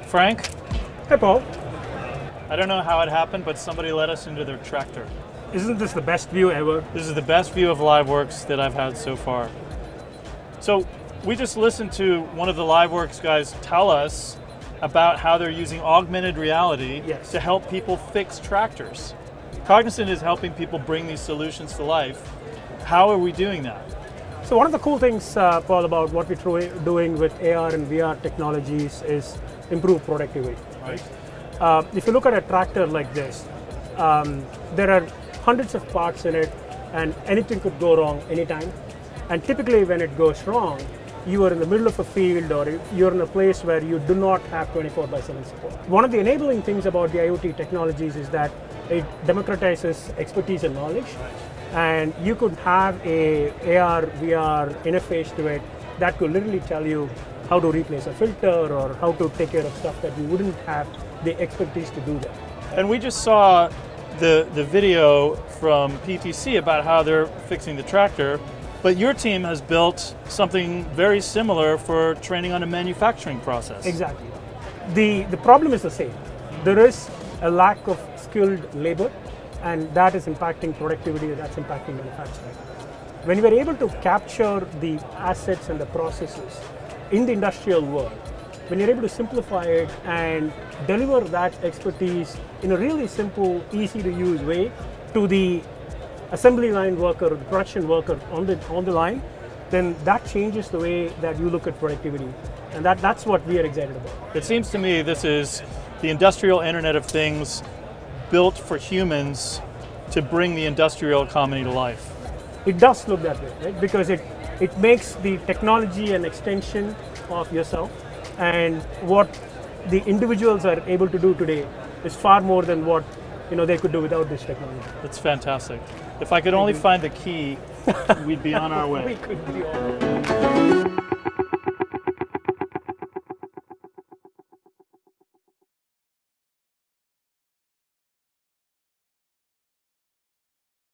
Frank, Hey, Paul. I don't know how it happened, but somebody let us into their tractor. Isn't this the best view ever? This is the best view of Liveworx that I've had so far. So we just listened to one of the Liveworx guys tell us about how they're using augmented reality to help people fix tractors. Cognizant is helping people bring these solutions to life. How are we doing that? So one of the cool things, Paul, about what we're doing with AR and VR technologies is improve productivity. Right. If you look at a tractor like this, there are hundreds of parts in it, and anything could go wrong anytime. And typically when it goes wrong, you are in the middle of a field or you're in a place where you do not have 24/7 support. One of the enabling things about the IoT technologies is that it democratizes expertise and knowledge. And you could have a AR, VR interface to it that could literally tell you how to replace a filter or how to take care of stuff that you wouldn't have the expertise to do that. And we just saw the video from PTC about how they're fixing the tractor, but your team has built something very similar for training on a manufacturing process. Exactly. The problem is the same. There is a lack of skilled labor, and that is impacting productivity, that's impacting manufacturing. When you are able to capture the assets and the processes in the industrial world, when you're able to simplify it and deliver that expertise in a really simple, easy to use way to the assembly line worker, the production worker on the line, then that changes the way that you look at productivity. And that's what we are excited about. It seems to me this is the industrial Internet of Things built for humans to bring the industrial economy to life. It does look that way, right? Because it makes the technology an extension of yourself, and what the individuals are able to do today is far more than what they could do without this technology. That's fantastic. If I could only find the key, we'd be on our way. We could be on our way.